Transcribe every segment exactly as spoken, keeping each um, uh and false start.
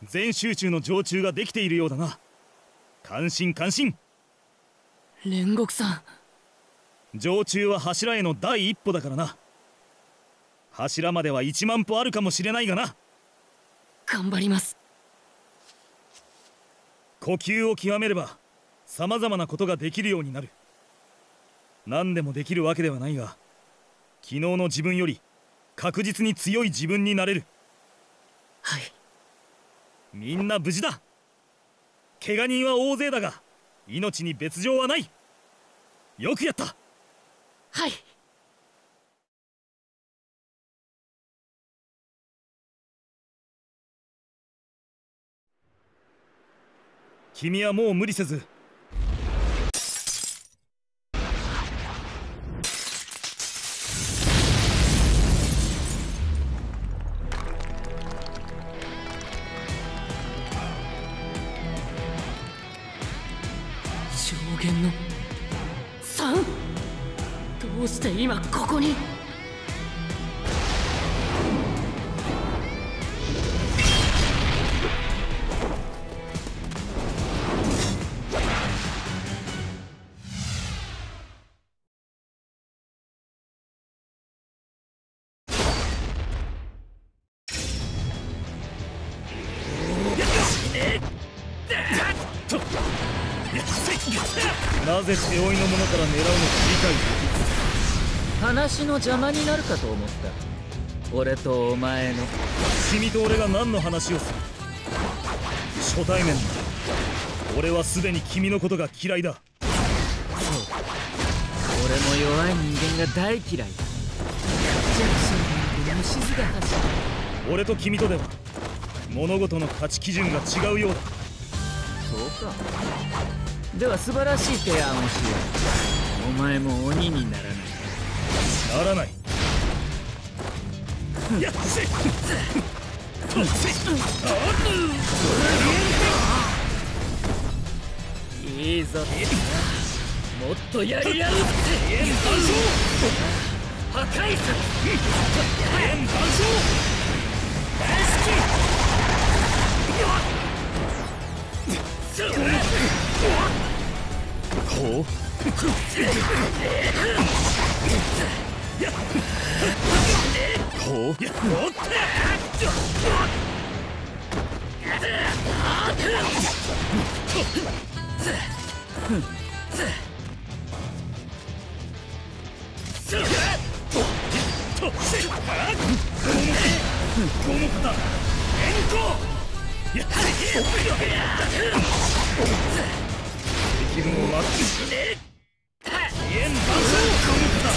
全集中の常駐ができているようだな。感心感心。 煉獄さん、 常駐は柱への第一歩だからな。柱まではいちまん歩あるかもしれないがな。 頑張ります。 呼吸を極めればさまざまなことができるようになる。何でもできるわけではないが、昨日の自分より確実に強い自分になれる。 はい。 みんな無事だ。怪我人は大勢だが命に別状はない。よくやった。 はい。 君はもう無理せず上限のさん？どうして今ここに？ なぜ背負いのものから狙うのか理解できず。 話の邪魔になるかと思った。俺とお前の。 君と俺が何の話をする。初対面だ。俺はすでに君のことが嫌いだ。 そう、俺も弱い人間が大嫌いだ。弱小なんて虫唾走る。 俺と君とでは物事の価値基準が違うようだ。 そうか。では素晴らしい提案をしよう。お前も鬼にならない。 ならない。やっせとせいいぞ。もっとやり合うって。破壊さ。 円盤将大好き。こうこうこの方援護やっ気分を待つ。円盤将この方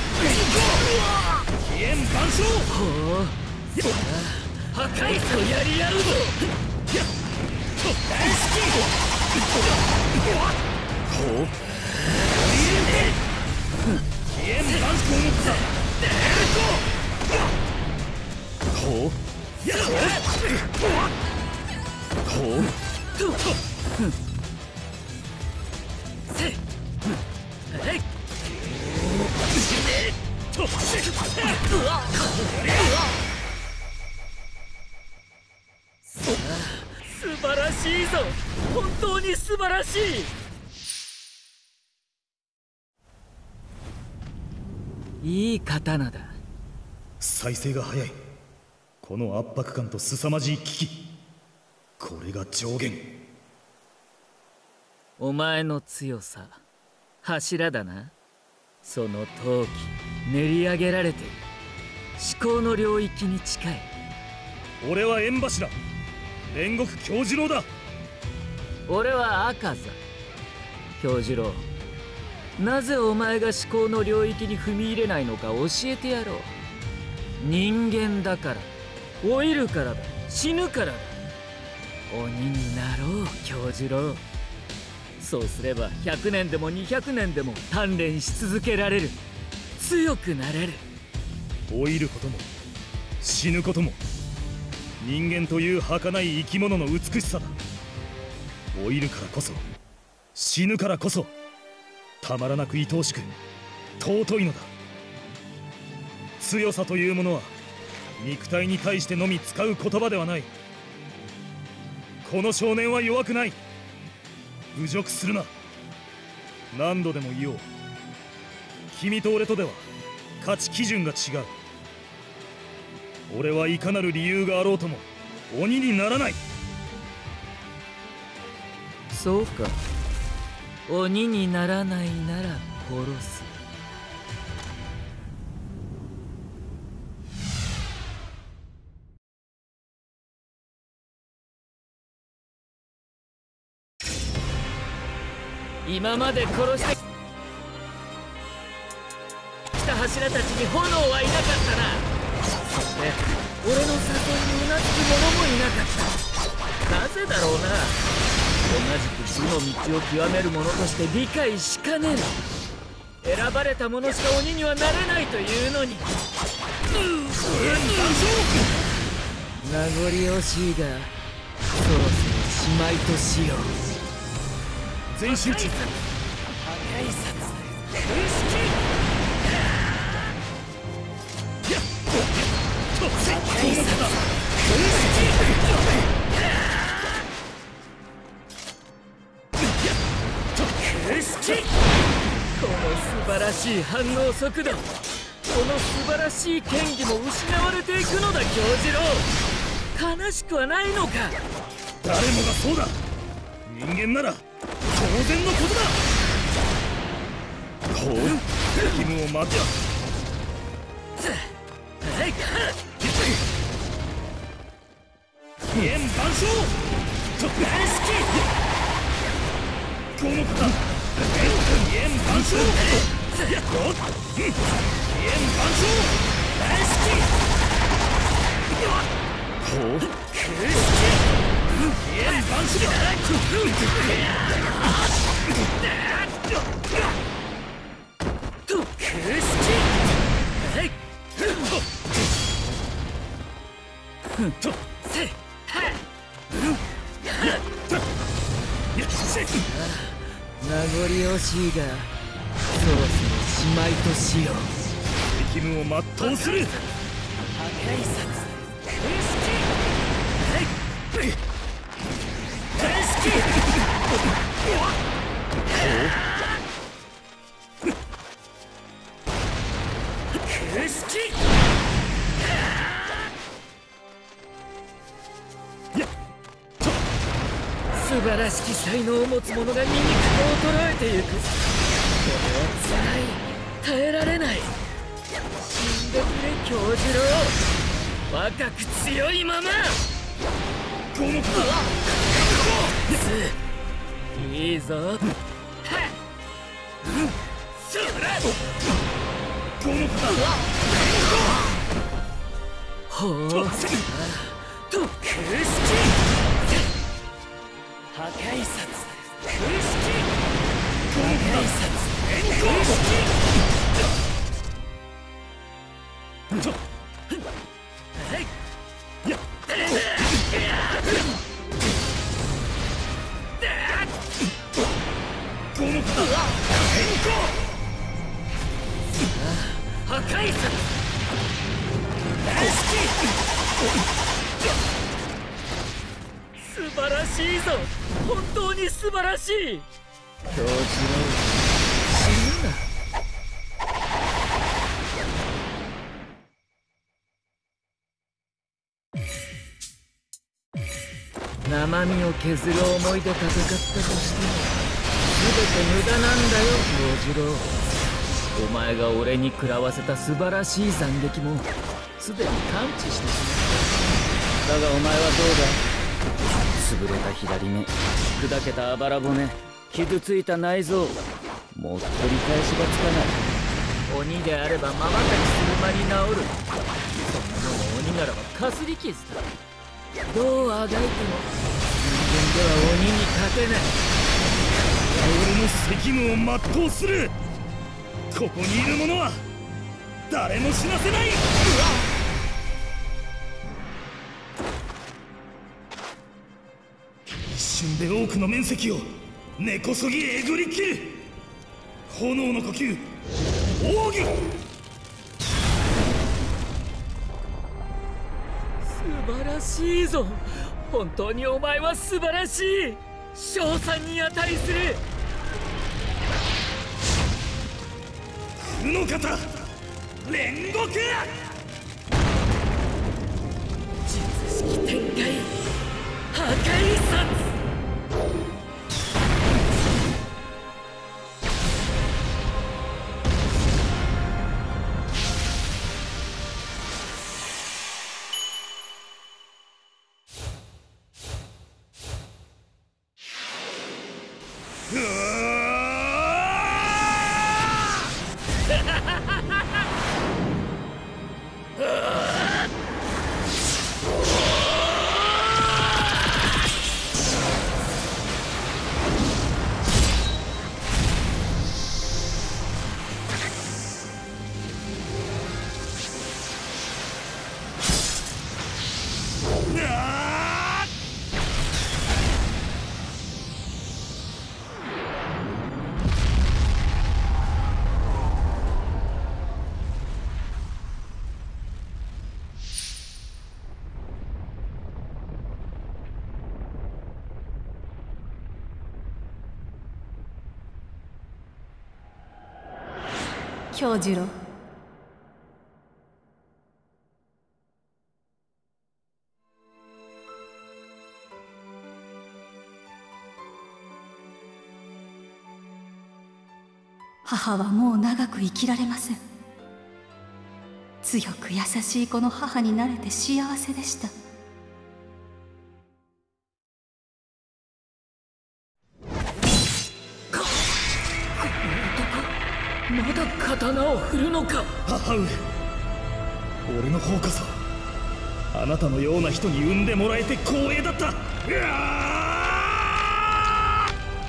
円盤将。 ほう、破壊とやり合うぞ。 大好き。こう円盤将この方こうこう素晴らしいぞ。本当に素晴らしい。いい刀だ。 再生が早い。この圧迫感と凄まじい危機、これが上限。 お前の強さ、柱だな。その闘気、練り上げられている。思考の領域に近い。 俺は縁柱煉獄杏寿郎だ。 俺は赤座杏寿郎。なぜお前が思考の領域に踏み入れないのか教えてやろう。人間だから、老いるからだ、死ぬからだ。鬼になろう杏寿郎。そうすればひゃくねんでもにひゃくねんでも鍛錬し続けられる。強くなれる。 老いることも死ぬことも人間という儚い生き物の美しさだ。老いるからこそ、死ぬからこそ、たまらなく愛おしく尊いのだ。強さというものは肉体に対してのみ使う言葉ではない。 この少年は弱くない。侮辱するな。何度でも言おう。君と俺とでは価値基準が違う。俺はいかなる理由があろうとも鬼にならない。 そうか。鬼にならないなら殺す。今まで殺してきた柱たちに炎はいなかったな。そして俺の誘いにうなずく者もいなかった。なぜだろうな。同じく死の道を極める者として理解しかねる。選ばれた者しか鬼にはなれないというのに。名残惜しいがそろそろしまいとしよう。 全集中。 破壊殺空式破壊殺空式空式。 この素晴らしい反応速度、この素晴らしい剣技も失われていくのだ京次郎。悲しくはないのか。 誰もがそうだ。人間なら当然のことだ。こう気分を待てよ。飛燕万象と大好き。この方飛燕万象飛燕万象大好き。こう空式飛燕万象空式せっ名残惜しいがそろそろしまいとしよう。 責務を全うする。 破壊殺空式大好き。空式素晴らしき才能を持つ者が醜く衰えていく。これはつらい、耐えられない。死んでくれ京次郎。若く強いまま。 この子いいぞ。 この子だ。 ほう空式破壊殺空式破壊殺空式破壊殺大好き。 素晴らしいぞ。本当に素晴らしい。京次郎、死ぬな。生身を削る思いで戦ったとしても全て無駄なんだよ京次郎。お前が俺に食らわせた素晴らしい斬撃もすでに完治してしまった。だがお前はどうだ。潰れた左目、砕けたあばら骨、傷ついた内臓、もう取り返しがつかない。鬼であればまばたきする間に治る。そんなの鬼ならばかすり傷だ。どうあがいても人間では鬼に勝てない。 俺の責務を全うする。ここにいる者は誰も死なせない。一瞬で多くの面積を根こそぎえぐり切る。炎の呼吸奥義。 素晴らしいぞ。 本当にお前は素晴らしい。称賛に値する。 負の型煉獄。 術式展開破壊殺。 杏寿郎、母はもう長く生きられません。強く優しい子の母になれて幸せでした。 まだ刀を振るのか。 母上、俺の方こそあなたのような人に産んでもらえて光栄だった。うわ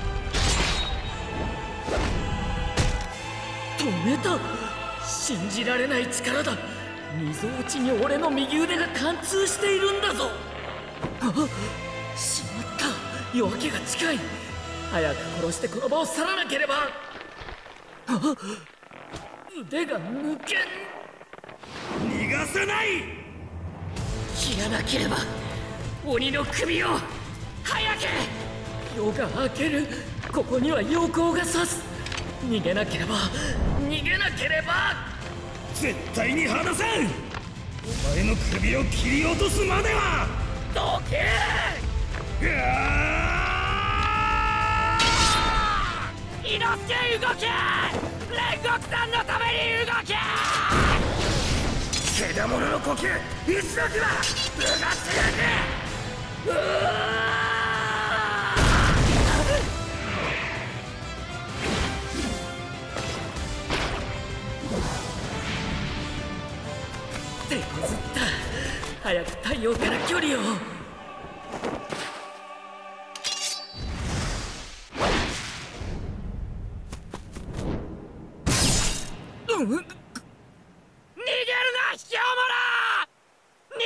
止めた。信じられない力だ。みぞおちに俺の右腕が貫通しているんだぞ。あっ、しまった。夜明けが近い。早く殺してこの場を去らなければ。あっ、腕が抜けん。 逃がさない。 切らなければ。鬼の首を早く。夜が明ける。ここには陽光が差す。逃げなければ逃げなければ。 絶対に離さん。お前の首を切り落とすまでは。 どけ。 うわ伊之助、動け。煉獄さんのために動け。 獣の呼吸、一時はうがってやる。うわ手こずった。早く太陽から距離を。うん、逃げるな、卑怯者。逃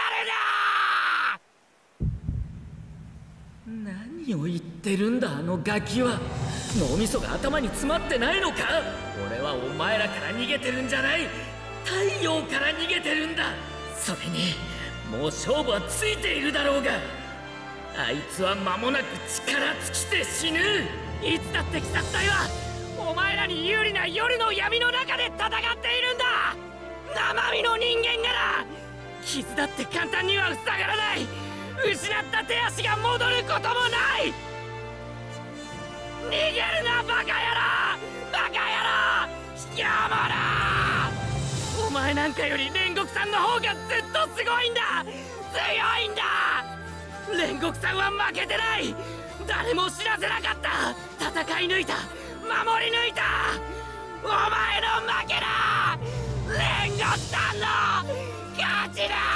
げるな。何を言ってるんだ、あのガキは。脳みそが頭に詰まってないのか。俺はお前らから逃げてるんじゃない。太陽から逃げてるんだ。それにもう勝負はついているだろうが。あいつは間もなく力尽きて死ぬ。いつだって鬼殺隊はお前らに有利な夜の闇の中で戦っているんだ。生身の人間がな。傷だって簡単には塞がらない。失った手足が戻ることもない。逃げるな、バカ野郎。バカ野郎、卑怯者。お前なんかより煉獄さんの方がずっとすごいんだ。強いんだ。煉獄さんは負けてない。誰も知らせなかった。戦い抜いた、守り抜いた。お前の負けだ。煉獄さんの勝ちだ。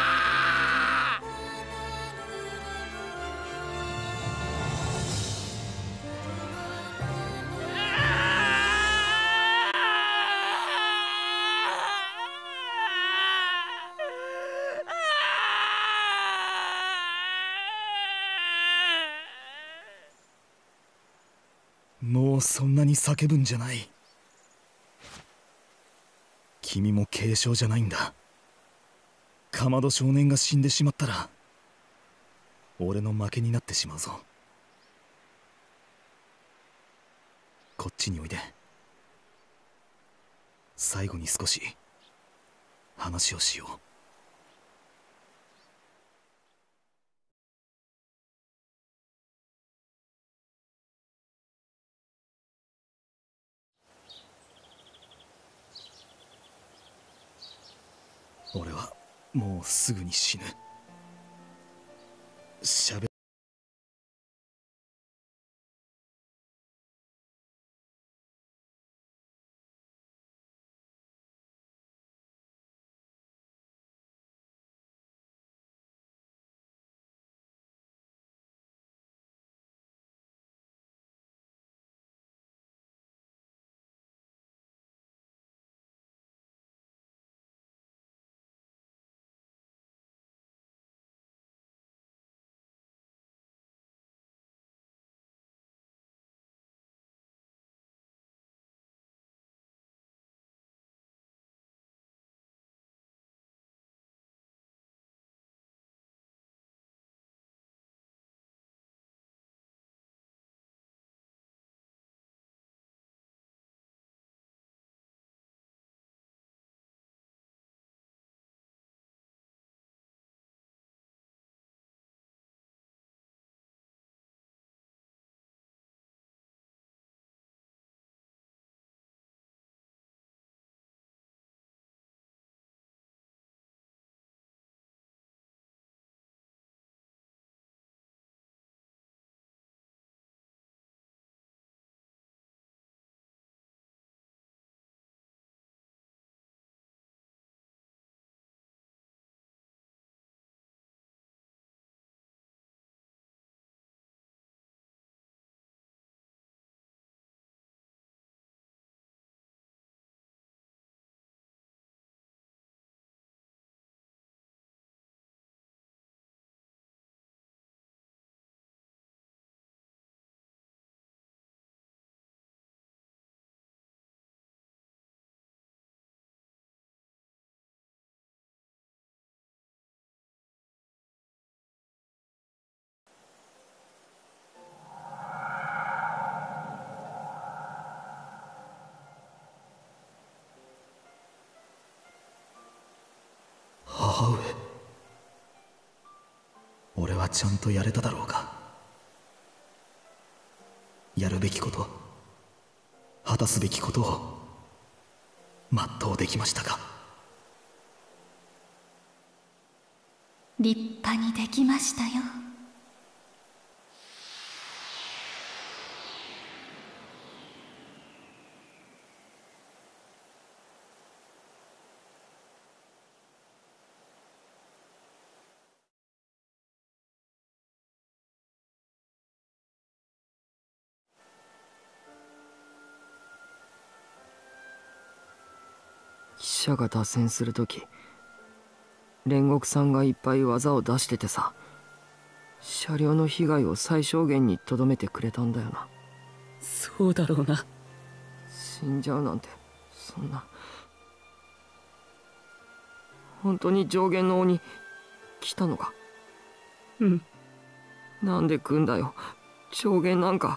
もうそんなに叫ぶんじゃない。君も軽傷じゃないんだ。かまど少年が死んでしまったら俺の負けになってしまうぞ。こっちにおいで。最後に少し話をしよう。俺はもうすぐに死ぬ。しゃべ母上、俺はちゃんとやれただろうか。やるべきこと、果たすべきことを全うできましたか。 立派にできましたよ。 汽車が脱線するとき、煉獄さんがいっぱい技を出しててさ、車両の被害を最小限にとどめてくれたんだよな。 そうだろうな。 死んじゃうなんて、そんな。本当に上限の鬼来たのか。 うん。 なんで来んだよ、上限なんか。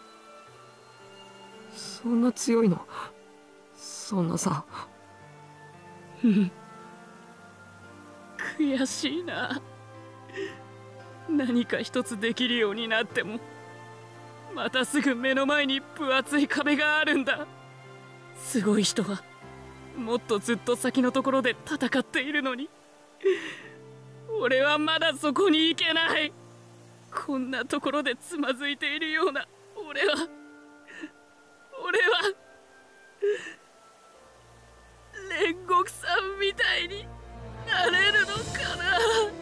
そんな強いの。そんなさ。 うん悔しいな。何か一つできるようになってもまたすぐ目の前に分厚い壁があるんだ。すごい人はもっとずっと先のところで戦っているのに、俺はまだそこに行けない。こんなところでつまずいているような俺は俺は煉獄さんみたいになれるのかな。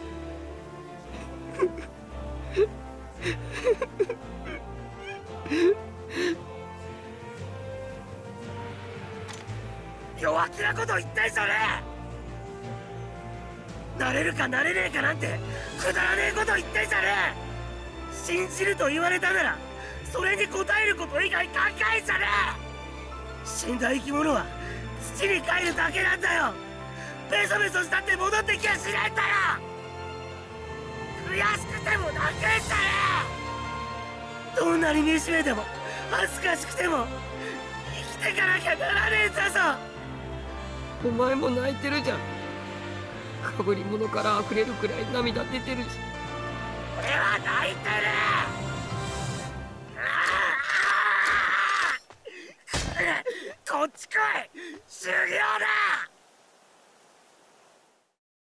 弱気なこと言ってんじゃねえ。なれるかなれねえかなんてくだらねえこと言ってんじゃねえ。信じると言われたならそれに応えること以外考えんじゃねえ。死んだ生き物は土に帰るだけなんだよ。ベソベソしたって戻ってきやしないんだよ。悔悔しくても泣くんじゃねえ。どんなに惨めでも恥ずかしくても生きてかなきゃならねえんだぞ。 お前も泣いてるじゃん。かぶり物から溢れるくらい涙出てるし。 俺は泣いてる。こっち来い、修行だ。